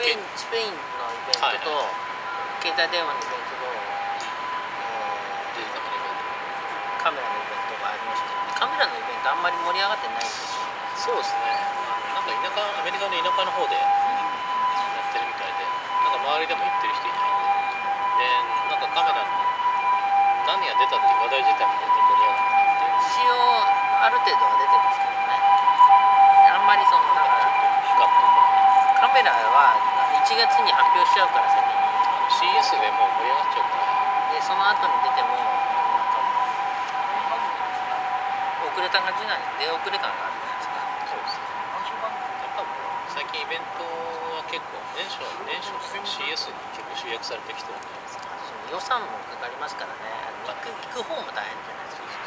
ペインのイベントと、携帯電話のイベントと、カメラのイベントがありまして、カメラのイベントあんまり盛り上がってないんですよ。 そうですね。なんかアメリカの田舎の方でやってるみたいで、なんか周りでも行ってる人いたので、なんかカメラの何が出たっていう話題自体も全然盛り上がってなくて、 一応ある程度は出てますけどね。あんまりそのだからカメラは1月に発表しちゃうから先に。 CS でもう盛り上がっちゃうから。 でその後に出てもなんかもう遅れた感じなんで出遅れ感があるじゃないですか。 そうですね。やっぱもう最近イベントは結構年初 CS に結構集約されてきてるんじゃないですか。 予算もかかりますからね。行く方も大変じゃないですか。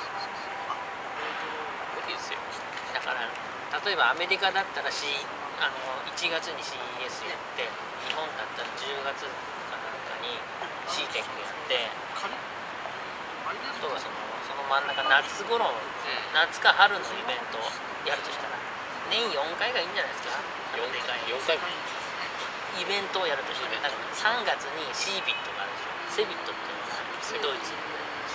無理ですよ。 だから例えばアメリカだったら、1月に CS やって、日本だったら10月かなんかに CTEC やって、あとはその真ん中夏頃、夏か春のイベントをやるとしたら年4回がいいんじゃないですか。 4回イベントをやるとしたら、だから3月に CBIT があるでしょ。セビットっていうのがドイツに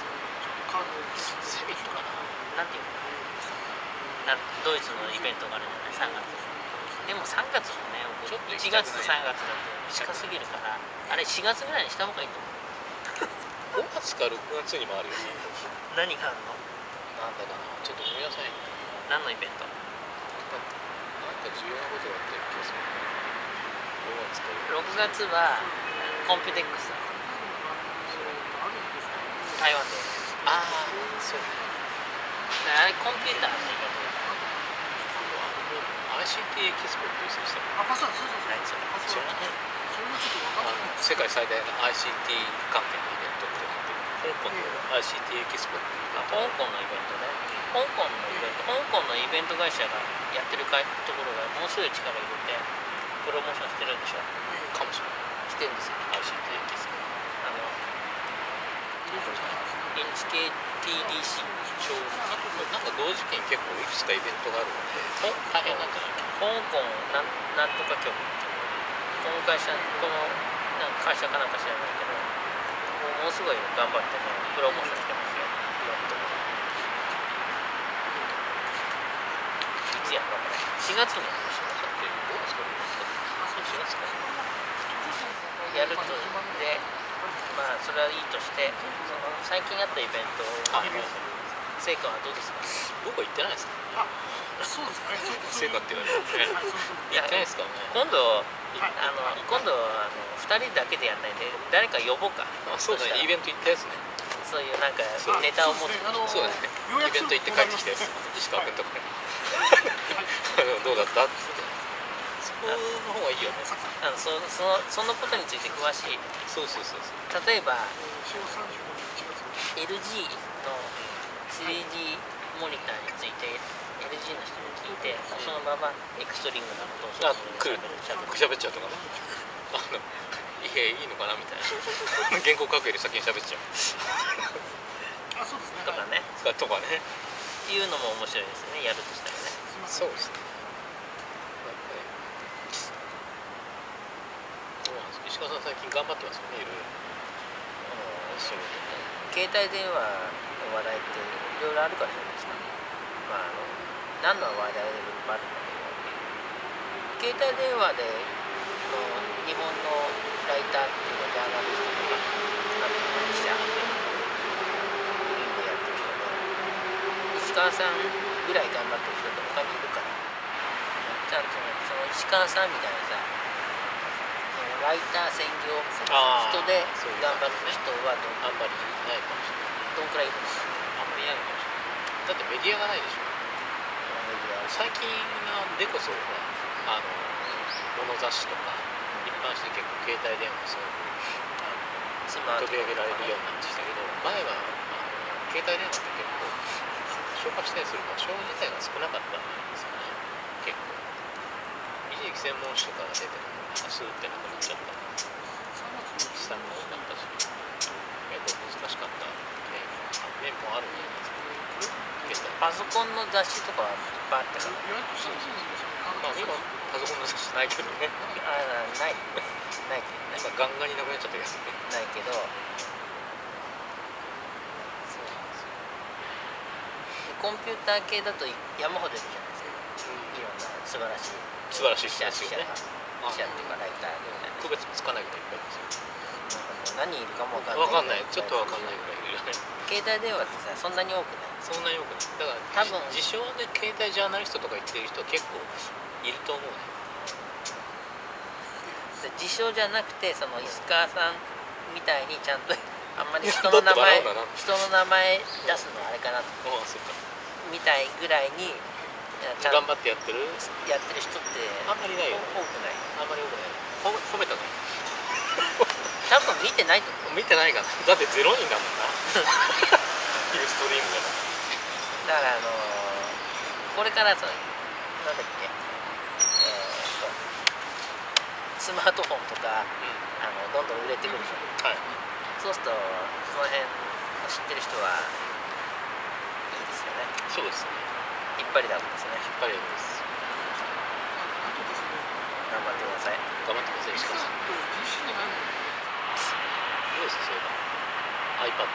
セビットかな、 なんていうの、ドイツのイベントがあるじゃない、3月でも3月もね、 ちょっと 1月と3月だと近すぎるから、あれ4月ぐらいにした方がいいと思う。 5月か6月にもあるよね。 何があるの？ なんだかな、ちょっと思い出せない。 何のイベント？ なんか重要なことがあったような気がする。 6月はコンピュテックス、台湾で。 ああ、そうね。 あれコンピューターのイベント。 ICT エキスポっていう選手だ何それ？ 知らない？世界最大の ICT 関係のイベントってなってる。香港の ICT エキスポっていう香港のイベントね。香港のイベント会社がやってるところがものすごい力を入れてプロモーションしてるんでしょ。 かもしれない。 してるんですよ。 ICT エキスポ。 NHKTDC なんか同時期に結構いくつかイベントがあるので大変なんじゃないかな。 香港なんとか局ってこの会社なんか会社かなんか知らないけど、ものすごい頑張ってねプロモーションしてますよ。いろんなところ。いつやるのかな。4月に 4月かやるとで、まあそれはいいとして、その最近あったイベント成果はどうですか？ 僕は行ってないですか？ そうですね。 成果って言われて行ってないですからね。 今度2人だけでやらないで誰か呼ぼうか。 そうだね、イベント行ったやつね。 そういうなんかネタを持って、 そうだね、イベント行って帰ってきたやつ、石川君とかねどうだったって。そこの方がいいよね。 そのことについて詳しい。 そう例えば LG の 3D モニターについて LG の人に聞いて、そのままエクストリームなことを喋っちゃうとかね。いいのかなみたいな原稿書くより先に喋っちゃうとかねいうのも面白いですね、やるとしたらね。 そうですね。石川さん最近頑張ってますよね、いろいろ。 携帯電話の話題っていろいろあるからじゃないですか。何の話題でもいっぱいあるんだけど、携帯電話で日本のライターっていうかジャーナリストとか記者でやってる人で、石川さんぐらい頑張ってる人って他にいるから、ちゃんとその石川さんみたいなさ、ライター専業人で頑張る人はあんまりないかもしれない。 どんくらいいるのかあんまりいないかもしれない。だってメディアがないでしょ。最近でこそ物雑誌とか一般紙で結構携帯電話すごく取り上げられるようになってきたけど、前は携帯電話って結構紹介したりする場所自体が少なかったんですよね。結構一時期専門誌とかが出てスーってなくなっちゃった資産が多かったし、結構難しかった面もあるんじゃないですか。 パソコンの雑誌とかはいっぱいあったから。 今パソコンの雑誌ないけどね。 ないけどね。 今ガンガンになくなっちゃったけどね。 ないけど、そうなんですよ。でコンピューター系だと山ほどいるじゃないですか。いろんな素晴らしい人ですよね。 記者っていうかライターみたいな。 区別つかないぐらいいっぱいですよ。 何いるかも分わかんない。ちょっとわかんないぐらいいるよね。 携帯電話ってさ、そんなに多くない。 そんなに多くない。だから多分自称で携帯ジャーナリストとか言ってる人は結構いると思うね。 自称じゃなくて、その石川さんみたいにちゃんとあんまり人の名前出すのあれかなとそうか。 みたいぐらいにちゃん頑張ってやってる人ってあんまりないよね。 多くない。 あんまり多くない。褒めたの多分見てないと思う。 見てないかな。だって0人だもんな。ユーストリームで。 だからこれからなんだっけ、スマートフォンとか、どんどん売れてくるでしょ。 はい。 そうするとその辺知ってる人はいいですよね。 そうですね。 引っ張りだこですね。 引っ張りです。 あとですね、 頑張ってください。 頑張ってください。石川さん。どうですそういえば iPad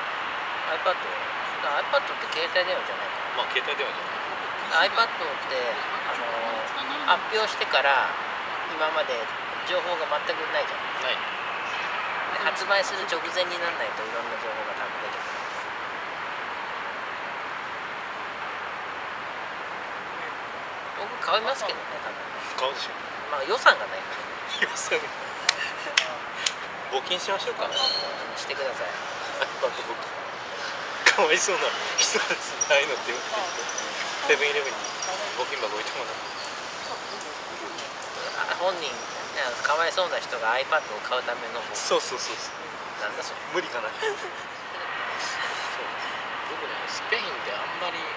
って携帯電話じゃないかまあ携帯電話じら。iPad って発表してから今まで情報が全くないじゃん。 ゃない。 で発売する直前にならないといろんな情報が多分出てくる。僕買いますけどね、多分。 買うでしょ。 まあ予算がないから予算募金しましょうか。 してください。 iPad 募金。かわいそうな人です。ああいうのってよくセブンイレブンに募金箱置いてもらう。 本人かわいそうな人が iPad を買うためのそうなんだそれ。 無理かな。そう僕ねスペインであんまり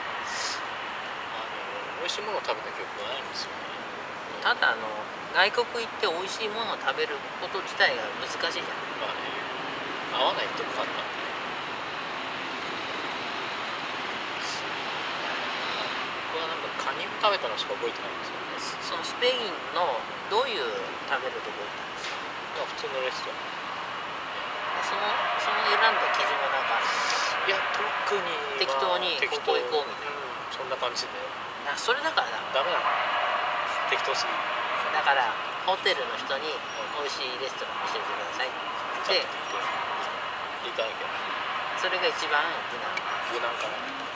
美味しいものを食べた記憶がないんですよね。 ただ外国行って美味しいものを食べること自体が難しいじゃん。 まあね合わないとこあったんで。僕はなんかカニを食べたのしか覚えてないんですよね。 そのスペインのどういう食べるとこ行ったんですか。 まあ普通のレストラン。 その選んだ基準はなんかいや特に適当にここ行こうみたいな。 そんな感じで。 それだからダメなの。適当すぎる。 だからホテルの人に美味しいレストラン教えてくださいって行かなきゃ。 それが一番無難無難かな。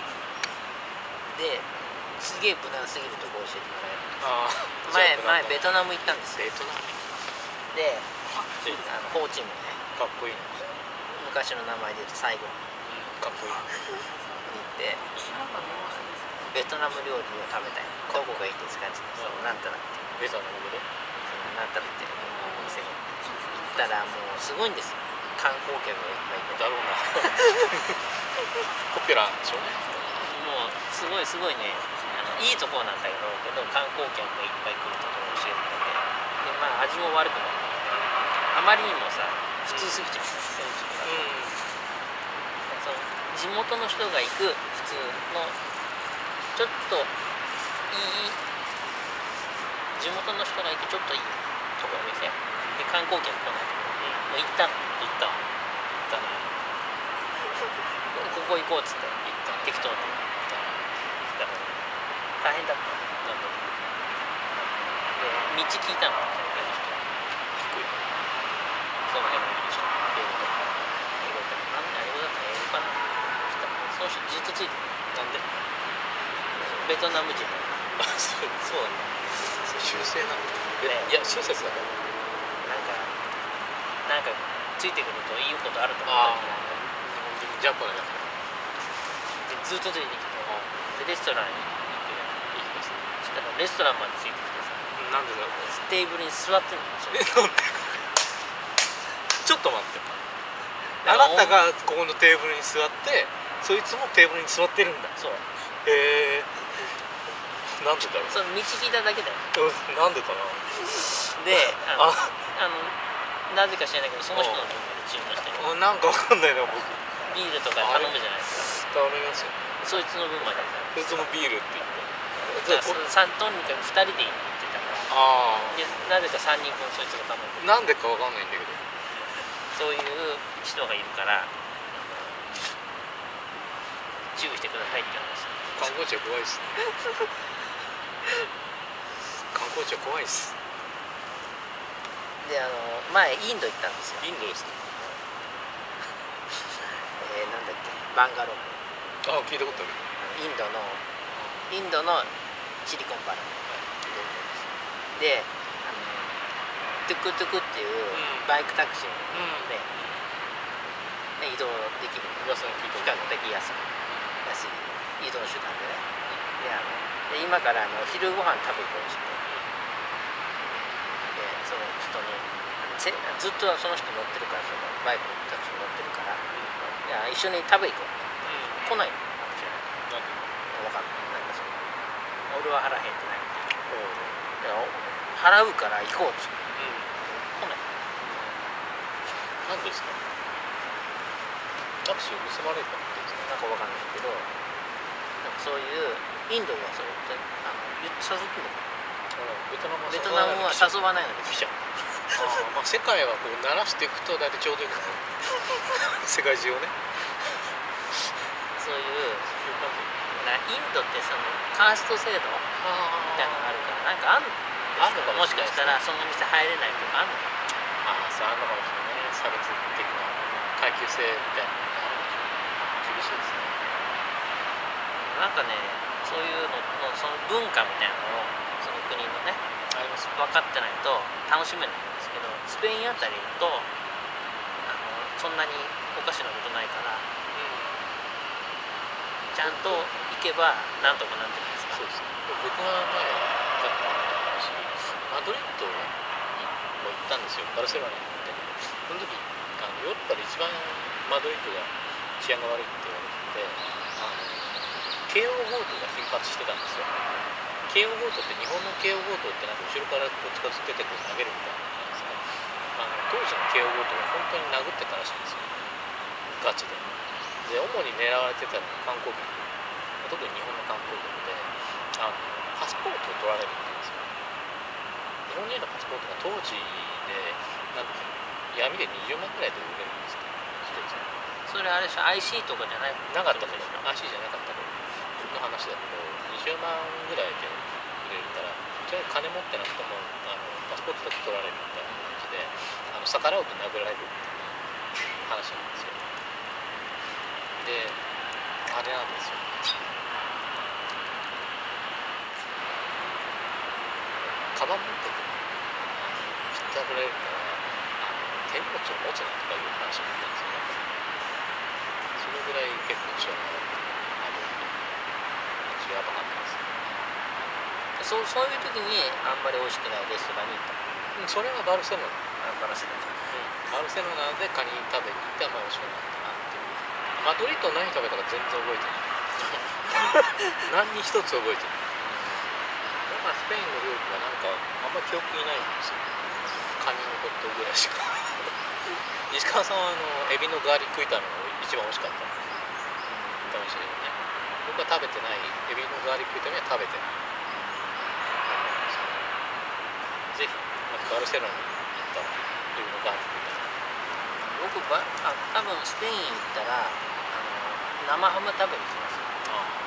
ですげえ無難すぎるとこ教えてもらえる。 あ前ベトナム行ったんですよ。 ベトナムでホーチミンね、 かっこいいな。 昔の名前で言うと最後かっこいいな。 に行ってベトナム料理を食べたい。どこがいいですかって言ってなんたらってベトナムでなんたらってお店に行ったらもうすごいんですよ。観光客がいっぱいいて。 だろうな。ポピュラーでしょうね。 もうすごいね、いいところなんだけど観光客がいっぱい来るところを教えてくれて、でまあ味も悪くない。あまりにもさ普通すぎちゃう。その地元の人が行く普通のちょっといい地元の人が行くちょっといいところお店で観光客来ないところ、もう行ったなここ行こうっつって適当に行ったら大変だった。なんだで道聞いたの。その辺の人英語だったら英語かな。その人ずっとついてる。なんでベトナム人そうなんだ。修正なんだ。 ね、 いや親切だね。 なんかついてくるといいことあると思ああった日本人ジャパンじゃなくてでずっとついてきて、でレストランに行きます。そしたらレストランまでついてきてさ、 なんでだろう。 テーブルに座ってるんですよ。 なんでちょっと待って。あなたがここのテーブルに座ってそいつもテーブルに座ってるんだ。 そうへえなんでだろう。 その道聞いただけだよ。 なんでかな。 でなぜか知らないけどその人の分まで注文してる。 なんかわかんないな僕。 ビールとか頼むじゃないですか。 頼みますよ。 そいつの分までそいつもビールって言って。 とにかく2人で行ってたかあでなぜか3人分そいつが頼んでる。 あ、なんでかわかんないんだけど。 そういう人がいるから注意してくださいって話。 観光地は怖いっすね。観光地は怖いっす。 で前インド行ったんですよ。 インドですか。 なんだっけ、バンガロール。 あ、聞いたことある。 インドのシリコンバレーで、トゥクトゥクっていうバイクタクシーで、移動できる噂に聞い比較たことある。 的安い移動手段でね。で今から昼ご飯食べてほしくて、でその人にずっとその人乗ってるから、そのバイクのタクシー乗ってるから、いや一緒に食べ行こう。来ないのかもしれない。分かんない。なんかその俺は腹減ってないって。払うから行こうって。来ない。 なんですか。タクシーを盗まれるかってですか。 なんか分かんないけど、なんかそういうインドがそうって誘ってんだよ。 ベトナムベトナムは誘わないので来ちゃう。まあ世界はこう慣らしていくと大体ちょうどいいかな。世界中をね。 そういうインドってそのカースト制度みたいなのがあるから、なんかあんのかもしかしたらその店入れないとかあんのかな。 そうあるのかもしれないね。差別的な階級性みたいなのがあるかもしれない。厳しいですね。 なんかね、そういうののその文化みたいなのをその国のねありますよ。 分かってないと楽しめないんですけど、スペインあたりだとそんなにおかしなことないから、ちゃんと行けばなんとかなってるんですか。 そうですね。僕は前だった話、マドリッドも行ったんですよ。バルセロナに行って、その時ヨーロッパで一番マドリッドが治安が悪いって言われてて、慶応強盗が頻発してたんですよ。慶応強盗って日本の慶応強盗ってなんか後ろからこう近づけてこう投げるみたいなじゃないですか。当時の慶応強盗は本当に殴ってたらしいんですよ。ガチで。で、主に狙われてたのが観光客、特に日本の観光客で、パスポートを取られるって言うんですよ。日本人のパスポートが当時でなんていう闇で20万ぐらいで売れるんですけど、一つ。 それあれでしょ、 IC とかじゃないなかったとでしょ。 IC じゃなかったの話だけど、20万ぐらいで売れるから、とにかく金持ってなくてもパスポートだけ取られるみたいな感じで、逆らうと殴られるっていう話なんですよ。で、あれなんですよ。カバン持ってて引っ張られるから手荷物を持つなとかいう話になったんですよね。それぐらい結構治安が悪くて、やばかったです。 そういう時にあんまり美味しくないレストランに行った。 それはバルセロナ。 バルセロナ。 バルセロナでカニ食べに行ってあんまり美味しくなかったなっていう。マドリッド何食べたか全然覚えてない。何に一つ覚えてない。スペインの料理はなんかあんまり記憶にないんですよ。カニのことぐらいしか。石川さんはエビのガーリック炒めが一番美味しかったかもしれないね。僕は食べてないエビのガーリック炒めは食べてない。ぜひバルセロナに行ったらエビのガーリック炒め。 僕多分スペイン行ったら生ハム食べに行きますよ。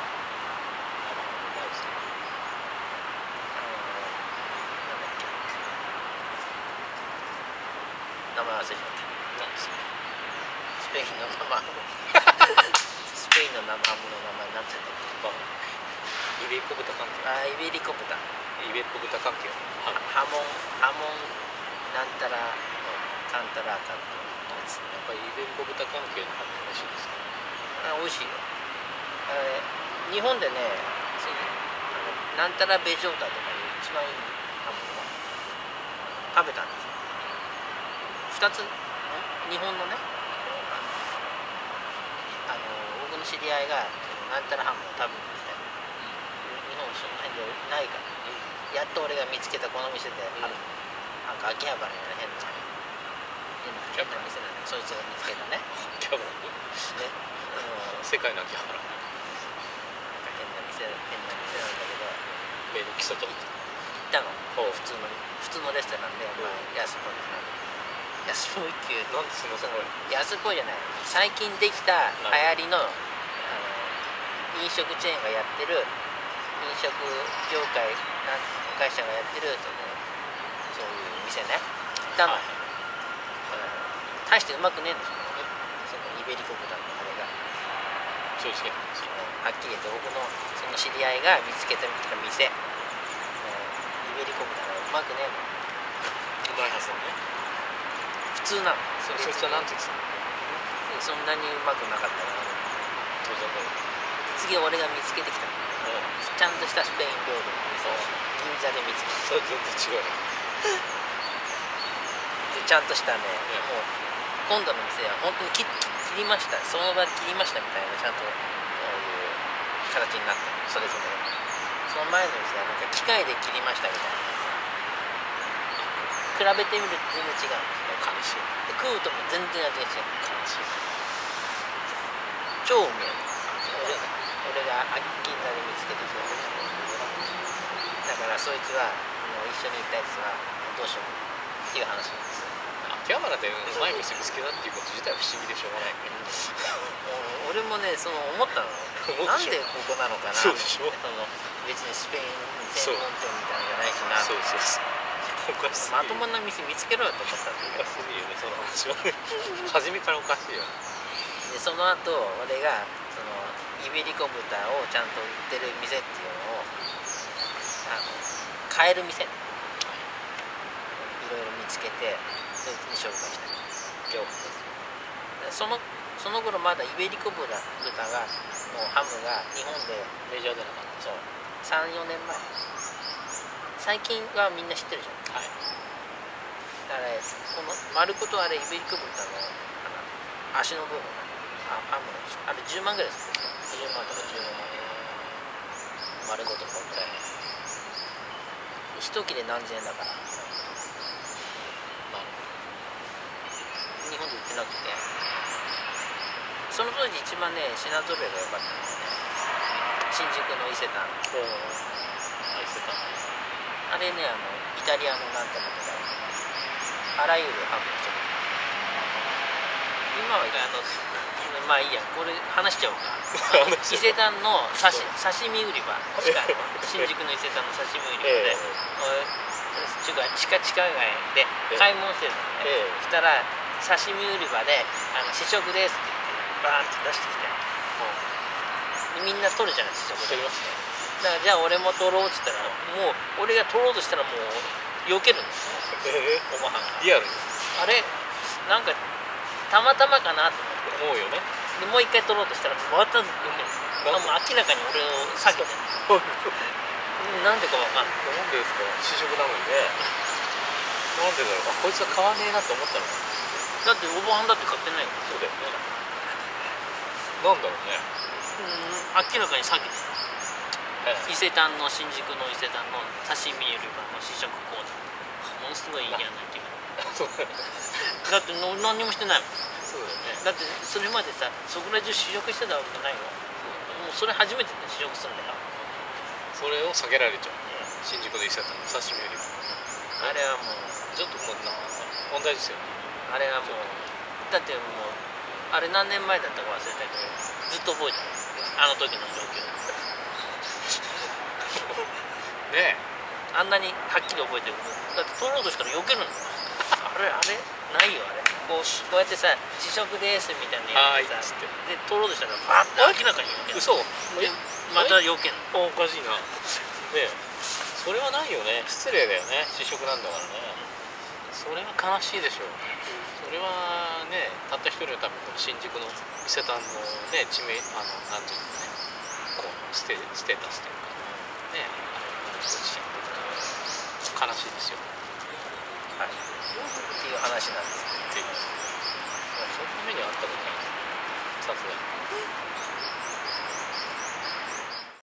名前忘れちゃった。 何ですか。 スペインの生ハム。スペインの生ハムの名前なんて言うんだっけ。 イベリコ豚関係。 イベリコ豚。 イベリコ豚関係。 ハモンなんたらカンタラカンとやつ。 やっぱりイベリコ豚関係のハム美味しいですか。 美味しいよ。日本でね、なんたらベジョータとかいう一番いいハムを食べたんですよ。2つ日本のね、僕の知り合いがなんたらハムを食べに来た。日本その辺でないから、やっと俺が見つけたこの店である。なんか秋葉原に変な店なんで、そいつが見つけたね。 秋葉原にね、世界の秋葉原。 変な店なんだけど、 基礎と行っ行ったたの。 ほう普通のレストランで、まあ、安っぽいですね。安っぽいっていうなんでそのその安っぽいじゃない、最近できた流行りの飲食チェーンがやってる飲食業界の会社がやってるそういう店ね行ったの、 はい大してうまくねえんですよね、そのイベリコ豚のあれが。 正直な話はっきり言って僕のその知り合いが見つけた店、イベリコ豚がうまくねえの。 うまいはずだね。 普通なの。 そいつはなんて言ってたの？ そんなにうまくなかったから、 当然だよ。 次俺が見つけてきたの。ちゃんとしたスペイン料理の店を銀座で見つけそれ全然違うね。 て、ちゃんとしたね、もう今度の店は本当に切りました、その場で切りましたみたいな、ちゃんと形になったの、それぞれ。その前の店はなんか機械で切りましたみたいな。比べてみると全然違うんですよ。 悲しい。 で食うとも全然味が違う。 悲しい。 超うめえ。俺が銀座で見つけてきたんですけど、だからそいつは一緒に行ったやつはどうしようっていう話なんです。 秋葉原でうまい店見つけたっていうこと自体は不思議でしょうがないけど。 俺もね思ったの。なんでここなのかな。 そうでしょ。 別にスペイン専門店みたいなんじゃないしな。 そうそうそう。おかしい。 まともな店見つけろよと思ったんだけど。 おかしいよね、その話はね。初めからおかしいよ。 でその後俺がイベリコ豚をちゃんと売ってる店っていうのを買える店いろいろ見つけて、そいつに紹介した。その頃まだイベリコ豚がもうハムが日本でメジャーでなかった。 そう3、4年前、最近はみんな知ってるじゃん。 はい。 だからこの丸ごとあれイベリコ豚の足の部分ハムのあれ10万ぐらいするんですよ。10万とか15万丸ごとこんくらい一切れ何千円だから、日本で売ってなくて、その当時一番ね品揃えが良かったのはね、新宿の伊勢丹。 伊勢丹。 あれねイタリアのなんとかとかあらゆるハムの人今はまあいいや、これ話しちゃおうか。伊勢丹の刺身売り場近いの新宿の伊勢丹の刺身売り場で、地下街で買い物してるのね。そしたら刺身売り場で試食ですって言ってバーンって出してきて、みんな取るじゃない、試食で。だからじゃあ俺も取ろうっつったら、もう俺が取ろうとしたらもう避けるんですよ、おばはんが。 リアルにあれなんかたまたまかなと思って思うよね。 でもう一回取ろうとしたらまたもう明らかに俺を避けてる。なんでかわかんない。 なんでですか、試食なのにね。なんでだろう。こいつは買わねえなと思ったの。 だっておばはんだって買ってないよ。 そうだよね。なんだろうね。 明らかに避けてる。伊勢丹の新宿の伊勢丹の刺身売り場の試食コーナー、ものすごいいいやない気分。だって何にもしてないもん。 そうだよね。 だってそれまでさそこら中試食してたわけじゃないよ。もうそれ初めてで試食するんだよ。 それを避けられちゃう。新宿の伊勢丹の刺身よりも。 あれはもうちょっともう問題ですよね。 あれはもうだってもうあれ何年前だったか忘れたけどずっと覚えてる。あの時の状況ねえ。 あんなにはっきり覚えてる。だって取ろうとしたら避けるんだよ。あれないよあれ。こうやってさ試食ですみたいなやつさで取ろうとしたらバーッて明らかに避ける。 嘘。 でまた避けるの。 おかしいな。ねえ。それはないよね。失礼だよね。試食なんだからね。それは悲しいでしょう。それはね、たった一人のために新宿の伊勢丹のね地名なんていうのね、こうステータスというかね、落ちちゃう。悲しいですよ。 はい。っていう話なんです。 っていう。そんな目にあったことないです。さすがに。